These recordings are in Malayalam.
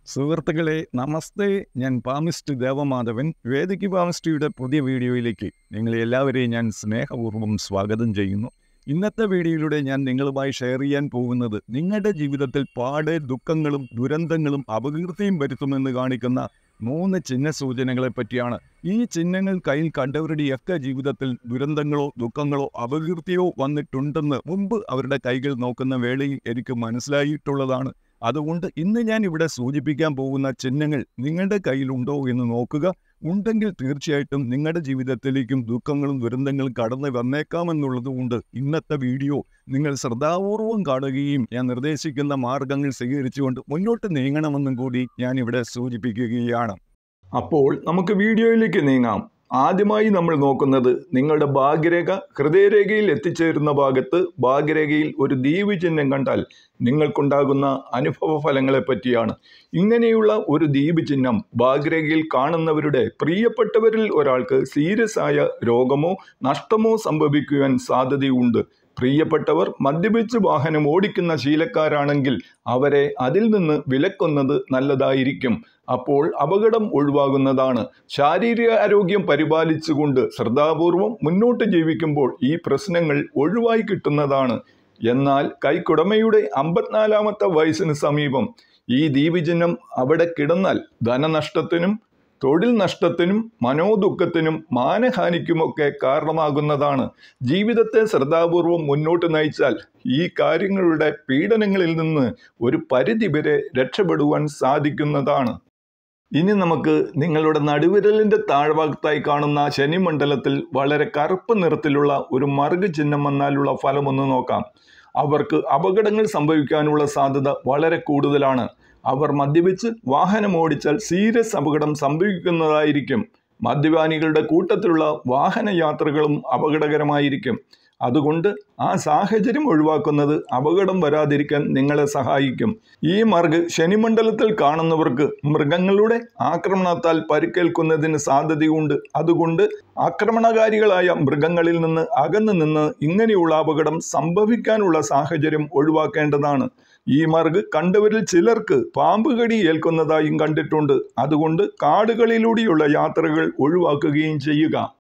സുഹൃത്തുക്കളെ നമസ്തേ, ഞാൻ പാമിസ്റ്റ് ദേവമാധവൻ. വേദിക്ക് പാമിസ്ട്രിയുടെ പുതിയ വീഡിയോയിലേക്ക് നിങ്ങളെ എല്ലാവരെയും ഞാൻ സ്നേഹപൂർവ്വം സ്വാഗതം ചെയ്യുന്നു. ഇന്നത്തെ വീഡിയോയിലൂടെ ഞാൻ നിങ്ങളുമായി ഷെയർ ചെയ്യാൻ പോകുന്നത് നിങ്ങളുടെ ജീവിതത്തിൽ പാടെ ദുഃഖങ്ങളും ദുരന്തങ്ങളും അപകീർത്തിയും വരുത്തുമെന്ന് കാണിക്കുന്ന 3 ചിഹ്ന സൂചനകളെ പറ്റിയാണ്. ഈ ചിഹ്നങ്ങൾ കയ്യിൽ കണ്ടവരുടെയൊക്കെ ജീവിതത്തിൽ ദുരന്തങ്ങളോ ദുഃഖങ്ങളോ അപകീർത്തിയോ വന്നിട്ടുണ്ടെന്ന് മുമ്പ് അവരുടെ കൈകൾ നോക്കുന്ന വേളയിൽ എനിക്ക് മനസ്സിലായിട്ടുള്ളതാണ്. അതുകൊണ്ട് ഇന്ന് ഞാൻ ഇവിടെ സൂചിപ്പിക്കാൻ പോകുന്ന ചിഹ്നങ്ങൾ നിങ്ങളുടെ കയ്യിലുണ്ടോ എന്ന് നോക്കുക. ഉണ്ടെങ്കിൽ തീർച്ചയായിട്ടും നിങ്ങളുടെ ജീവിതത്തിലേക്കും ദുഃഖങ്ങളും ദുരന്തങ്ങളും കടന്നു വന്നേക്കാമെന്നുള്ളതുകൊണ്ട് ഇന്നത്തെ വീഡിയോ നിങ്ങൾ ശ്രദ്ധാപൂർവം കാണുകയും ഞാൻ നിർദ്ദേശിക്കുന്ന മാർഗങ്ങൾ സ്വീകരിച്ചുകൊണ്ട് മുന്നോട്ട് നീങ്ങണമെന്നും കൂടി ഞാൻ ഇവിടെ സൂചിപ്പിക്കുകയാണ്. അപ്പോൾ നമുക്ക് വീഡിയോയിലേക്ക് നീങ്ങാം. ആദ്യമായി നമ്മൾ നോക്കുന്നത് നിങ്ങളുടെ ഭാഗ്യരേഖ ഹൃദയരേഖയിൽ എത്തിച്ചേരുന്ന ഭാഗത്ത് ഭാഗ്യരേഖയിൽ ഒരു ദ്വീപ് ചിഹ്നം കണ്ടാൽ നിങ്ങൾക്കുണ്ടാകുന്ന അനുഭവ ഫലങ്ങളെ പറ്റിയാണ്. ഇങ്ങനെയുള്ള ഒരു ദ്വീപ് ചിഹ്നം ഭാഗ്യരേഖയിൽ കാണുന്നവരുടെ പ്രിയപ്പെട്ടവരിൽ ഒരാൾക്ക് സീരിയസ് ആയ രോഗമോ നഷ്ടമോ സംഭവിക്കുവാൻ സാധ്യതയുണ്ട്. പ്രിയപ്പെട്ടവർ മദ്യപിച്ച് വാഹനം ഓടിക്കുന്ന ശീലക്കാരാണെങ്കിൽ അവരെ അതിൽ നിന്ന് വിലക്കുന്നത് നല്ലതായിരിക്കും. അപ്പോൾ അപകടം ഒഴിവാകുന്നതാണ്. ശാരീരിക ആരോഗ്യം പരിപാലിച്ചുകൊണ്ട് ശ്രദ്ധാപൂർവം മുന്നോട്ട് ജീവിക്കുമ്പോൾ ഈ പ്രശ്നങ്ങൾ ഒഴിവായി കിട്ടുന്നതാണ്. എന്നാൽ കൈക്കുടമയുടെ 54-ാമത്തെ വയസ്സിന് സമീപം ഈ ദ്വീപചിഹ്നം അവിടെ കിടന്നാൽ ധനനഷ്ടത്തിനും തൊഴിൽ നഷ്ടത്തിനും മനോദുഃഖത്തിനും മാനഹാനിക്കുമൊക്കെ കാരണമാകുന്നതാണ്. ജീവിതത്തെ ശ്രദ്ധാപൂർവം മുന്നോട്ട് നയിച്ചാൽ ഈ കാര്യങ്ങളുടെ പീഡനങ്ങളിൽ നിന്ന് ഒരു പരിധിവരെ രക്ഷപ്പെടുവാൻ സാധിക്കുന്നതാണ്. ഇനി നമുക്ക് നിങ്ങളുടെ നടുവിരലിൻ്റെ താഴ്ഭാഗത്തായി കാണുന്ന ശനിമണ്ഡലത്തിൽ വളരെ കറുപ്പ് നിറത്തിലുള്ള ഒരു മറുക് ചിഹ്നം വന്നാലുള്ള ഫലമൊന്ന് നോക്കാം. അവർക്ക് അപകടങ്ങൾ സംഭവിക്കാനുള്ള സാധ്യത വളരെ കൂടുതലാണ്. അവർ മദ്യപിച്ച് വാഹനമോടിച്ചാൽ സീരിയസ് അപകടം സംഭവിക്കുന്നതായിരിക്കും. മദ്യപാനികളുടെ കൂട്ടത്തിലുള്ള വാഹനയാത്രകളും അപകടകരമായിരിക്കും. അതുകൊണ്ട് ആ സാഹചര്യം ഒഴിവാക്കുന്നത് അപകടം വരാതിരിക്കാൻ നിങ്ങളെ സഹായിക്കും. ഈ മറുക് ശനിമണ്ഡലത്തിൽ കാണുന്നവർക്ക് മൃഗങ്ങളുടെ ആക്രമണത്താൽ പരിക്കേൽക്കുന്നതിന് സാധ്യതയുണ്ട്. അതുകൊണ്ട് ആക്രമണകാരികളായ മൃഗങ്ങളിൽ നിന്ന് അകന്നു നിന്ന് ഇങ്ങനെയുള്ള അപകടം സംഭവിക്കാനുള്ള സാഹചര്യം ഒഴിവാക്കേണ്ടതാണ്. ഈ മറുക് കണ്ടവരിൽ ചിലർക്ക് പാമ്പ് കടി ഏൽക്കുന്നതായും കണ്ടിട്ടുണ്ട്. അതുകൊണ്ട് കാടുകളിലൂടെയുള്ള യാത്രകൾ ഒഴിവാക്കുകയും ചെയ്യുക.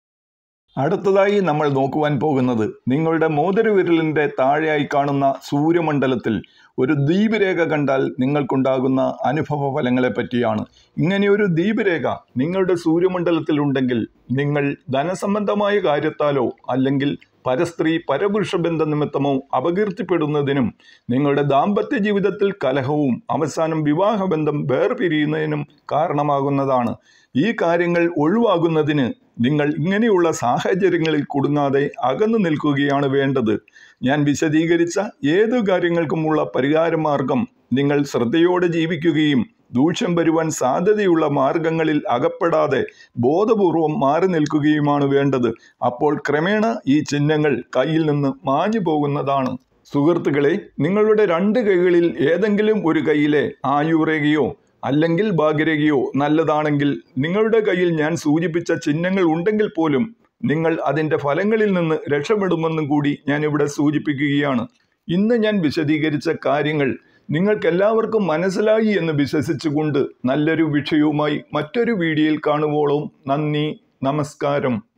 അടുത്തതായി നമ്മൾ നോക്കുവാൻ പോകുന്നത് നിങ്ങളുടെ മോതിരവിരലിൻ്റെ താഴെയായി കാണുന്ന സൂര്യമണ്ഡലത്തിൽ ഒരു ദ്വീപ് രേഖ കണ്ടാൽ നിങ്ങൾക്കുണ്ടാകുന്ന അനുഭവ ഫലങ്ങളെ പറ്റിയാണ്. ഇങ്ങനെയൊരു ദ്വീപ് രേഖ നിങ്ങളുടെ സൂര്യമണ്ഡലത്തിൽ ഉണ്ടെങ്കിൽ നിങ്ങൾ ധനസംബന്ധമായ കാര്യത്താലോ അല്ലെങ്കിൽ പരസ്ത്രീ പരപുരുഷ ബന്ധ നിമിത്തമോ അപകീർത്തിപ്പെടുന്നതിനും നിങ്ങളുടെ ദാമ്പത്യ ജീവിതത്തിൽ കലഹവും അവസാനം വിവാഹബന്ധം വേർപിരിയുന്നതിനും കാരണമാകുന്നതാണ്. ഈ കാര്യങ്ങൾ ഒഴിവാകുന്നതിന് നിങ്ങൾ ഇങ്ങനെയുള്ള സാഹചര്യങ്ങളിൽ കുടുങ്ങാതെ അകന്നു നിൽക്കുകയാണ് വേണ്ടത്. ഞാൻ വിശദീകരിച്ച ഏതു കാര്യങ്ങൾക്കുമുള്ള പരിഹാര മാർഗം നിങ്ങൾ ശ്രദ്ധയോടെ ജീവിക്കുകയും ദൂഷ്യം വരുവാൻ സാധ്യതയുള്ള മാർഗങ്ങളിൽ അകപ്പെടാതെ ബോധപൂർവം മാറി നിൽക്കുകയുമാണ് വേണ്ടത്. അപ്പോൾ ക്രമേണ ഈ ചിഹ്നങ്ങൾ കയ്യിൽ നിന്ന് മാഞ്ഞു പോകുന്നതാണ്. സുഹൃത്തുക്കളെ, നിങ്ങളുടെ 2 കൈകളിൽ ഏതെങ്കിലും ഒരു കൈയിലെ ആയുർരേഖയോ അല്ലെങ്കിൽ ഭാഗ്യരേഖയോ നല്ലതാണെങ്കിൽ നിങ്ങളുടെ കയ്യിൽ ഞാൻ സൂചിപ്പിച്ച ചിഹ്നങ്ങൾ ഉണ്ടെങ്കിൽ പോലും നിങ്ങൾ അതിൻ്റെ ഫലങ്ങളിൽ നിന്ന് രക്ഷപ്പെടുമെന്നും കൂടി ഞാൻ ഇവിടെ സൂചിപ്പിക്കുകയാണ്. ഇന്ന് ഞാൻ വിശദീകരിച്ച കാര്യങ്ങൾ നിങ്ങൾക്കെല്ലാവർക്കും മനസ്സിലായി എന്ന് വിശ്വസിച്ചുകൊണ്ട് നല്ലൊരു വിഷയവുമായി മറ്റൊരു വീഡിയോയിൽ കാണുവോളം നന്ദി, നമസ്കാരം.